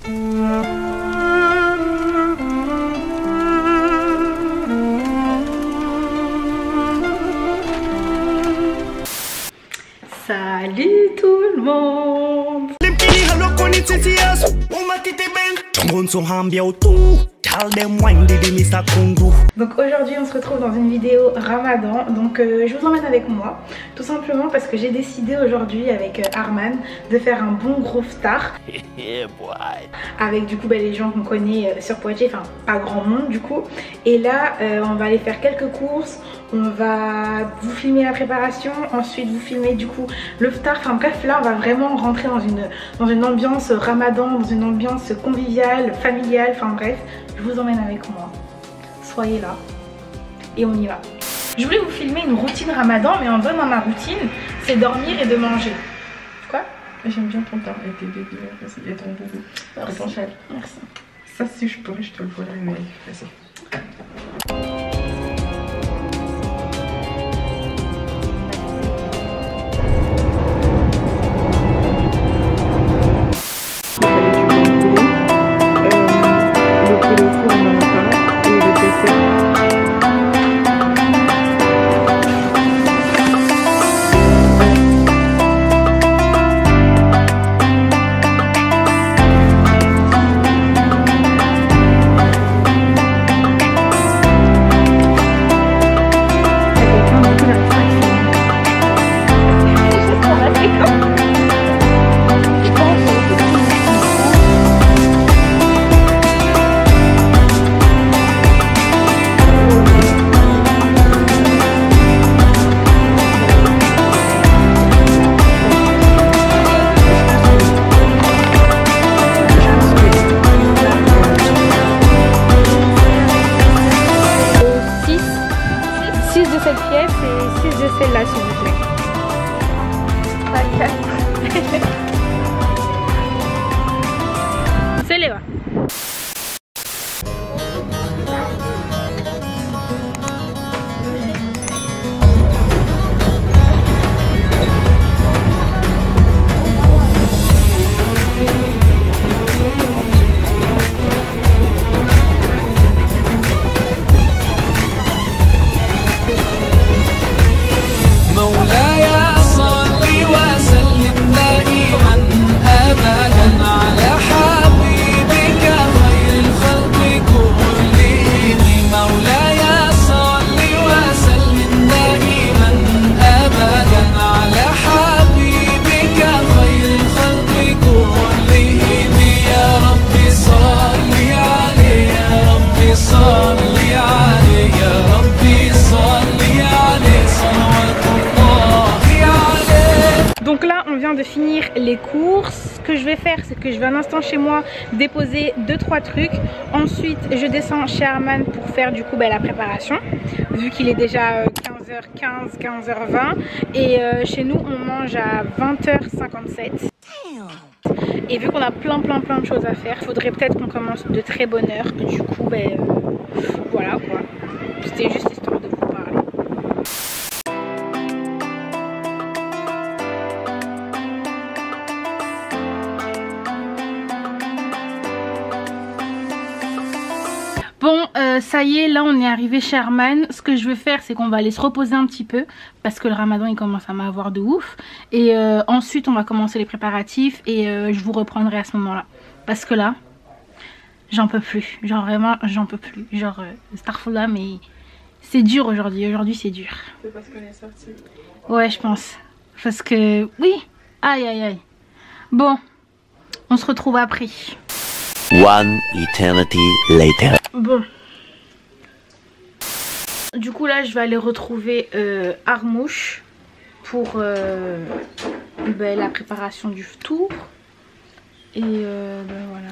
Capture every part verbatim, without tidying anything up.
Salut tout le monde. Donc aujourd'hui on se retrouve dans une vidéo Ramadan. Donc euh, je vous emmène avec moi, tout simplement parce que j'ai décidé aujourd'hui avec euh, Arman de faire un bon gros iftar avec du coup bah, les gens qu'on connaît euh, sur Poitiers, enfin pas grand monde du coup. Et là euh, on va aller faire quelques courses, on va vous filmer la préparation, ensuite vous filmer du coup le iftar. Enfin bref, là on va vraiment rentrer dans une, dans une ambiance Ramadan, dans une ambiance conviviale, familiale, enfin bref, je vous emmène avec moi. Soyez là et on y va. Je voulais vous filmer une routine Ramadan, mais en vrai dans ma routine c'est dormir et de manger. Quoi? J'aime bien ton teint et tes bébés et ton boubou. Merci. Ton chèvre. Merci. Ça si je pourrais je te le volerais, mais vas-y. Celle-là s'il vous plaît. C'est les va. Donc là on vient de finir les courses. Ce que je vais faire c'est que je vais un instant chez moi déposer deux trois trucs. Ensuite je descends chez Arman pour faire du coup bah, la préparation, vu qu'il est déjà quinze heures quinze, quinze heures vingt. Et euh, chez nous on mange à vingt heures cinquante-sept. Et vu qu'on a plein plein plein de choses à faire, il faudrait peut-être qu'on commence de très bonne heure. Du coup ben euh, voilà quoi, c'était juste histoire de vous parler. Bon, euh, ça y est, là on est arrivé chez Arman. Ce que je vais faire c'est qu'on va aller se reposer un petit peu parce que le Ramadan il commence à m'avoir de ouf. Et euh, ensuite on va commencer les préparatifs et euh, je vous reprendrai à ce moment là. Parce que là, j'en peux plus. Genre vraiment j'en peux plus. Genre euh, Starfullah, mais c'est dur aujourd'hui. Aujourd'hui c'est dur. C'est parce qu'on est sorti. Ouais je pense. Parce que oui. Aïe aïe aïe. Bon, on se retrouve après. One eternity later. Bon. Du coup là je vais aller retrouver euh, Armouche pour euh, ben, la préparation du tour. Et euh, ben voilà.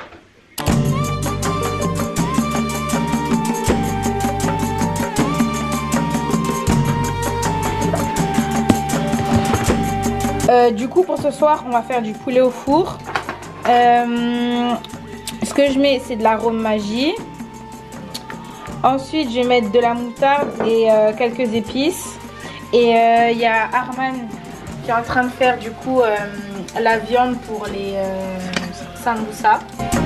Euh, du coup pour ce soir on va faire du poulet au four. Euh, ce que je mets c'est de l'arôme magie. Ensuite je vais mettre de la moutarde et euh, quelques épices. Et il euh, y a Arman qui est en train de faire du coup euh, la viande pour les euh, sambusa.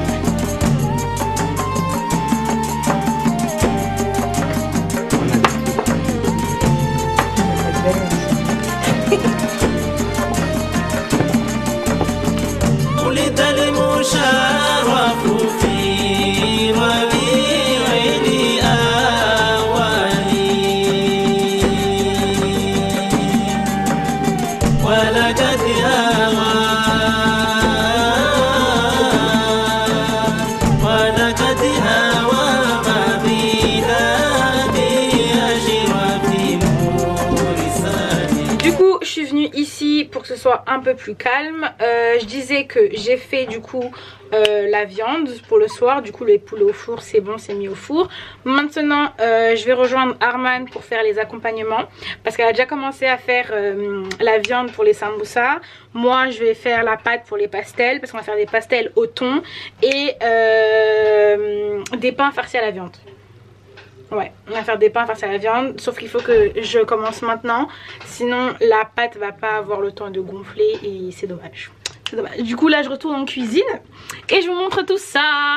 Pour que ce soit un peu plus calme, euh, je disais que j'ai fait du coup euh, la viande pour le soir, du coup les poulets au four c'est bon, c'est mis au four. Maintenant euh, je vais rejoindre Arman pour faire les accompagnements parce qu'elle a déjà commencé à faire euh, la viande pour les sambusa. Moi je vais faire la pâte pour les pastels parce qu'on va faire des pastels au thon et euh, des pains farcis à la viande. Ouais, on va faire des pains face à la viande, sauf qu'il faut que je commence maintenant, sinon la pâte va pas avoir le temps de gonfler et c'est dommage. C'est dommage. Du coup là je retourne en cuisine et je vous montre tout ça.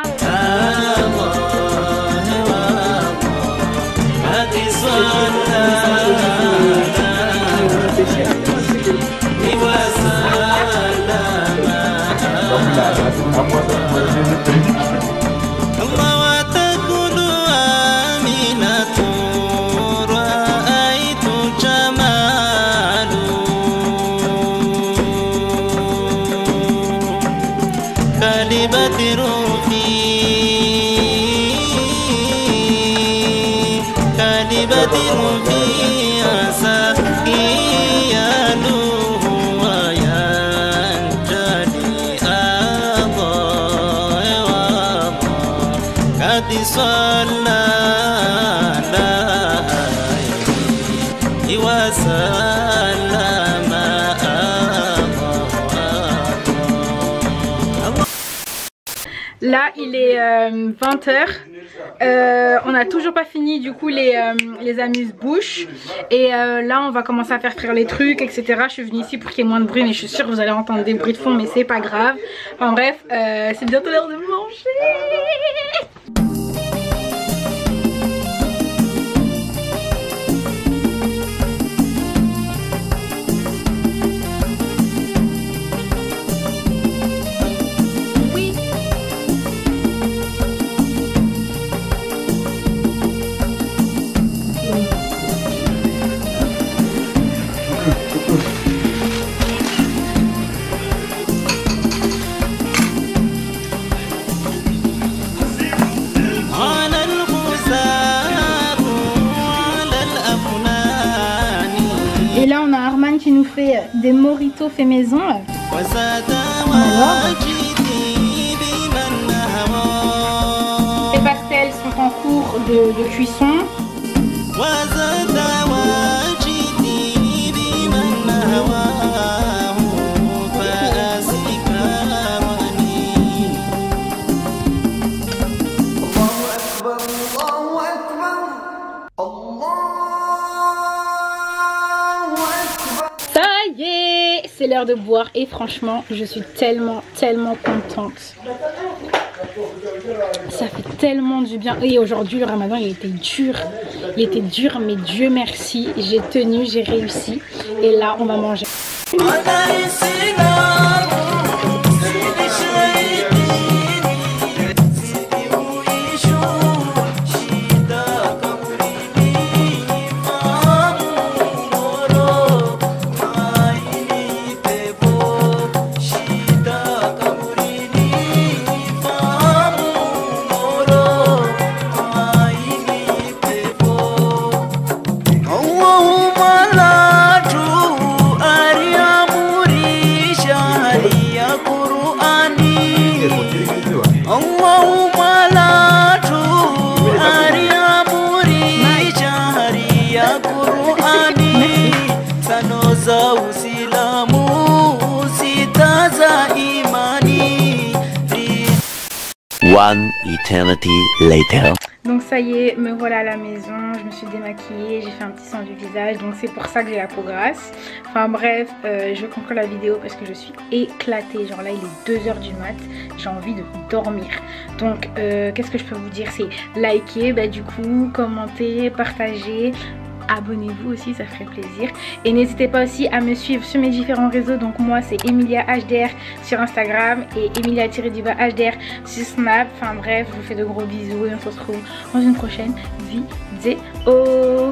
Là il est euh, vingt heures, euh, on n'a toujours pas fini du coup les, euh, les amuse-bouches et euh, là on va commencer à faire frire les trucs etc. Je suis venue ici pour qu'il y ait moins de bruit mais je suis sûre que vous allez entendre des bruits de fond mais c'est pas grave. Enfin bref, euh, c'est bientôt l'heure de manger. Et là on a Arman qui nous fait des mojitos fait maison. Alors, les pastels sont en cours de, de cuisson. C'est l'heure de boire et franchement je suis tellement tellement contente, ça fait tellement du bien. Et aujourd'hui le ramadan il était dur, il était dur mais Dieu merci j'ai tenu, j'ai réussi et là on va manger. One eternity later. Donc ça y est, me voilà à la maison, je me suis démaquillée, j'ai fait un petit soin du visage, donc c'est pour ça que j'ai la peau grasse. Enfin bref, euh, je conclue la vidéo parce que je suis éclatée, genre là il est deux heures du mat, j'ai envie de dormir. Donc euh, qu'est-ce que je peux vous dire, c'est liker, bah du coup, commenter, partager. Abonnez-vous aussi, ça ferait plaisir. Et n'hésitez pas aussi à me suivre sur mes différents réseaux. Donc moi c'est Emilia H D R sur Instagram et Emilia-du-bas H D R sur Snap. Enfin bref, je vous fais de gros bisous et on se retrouve dans une prochaine vidéo.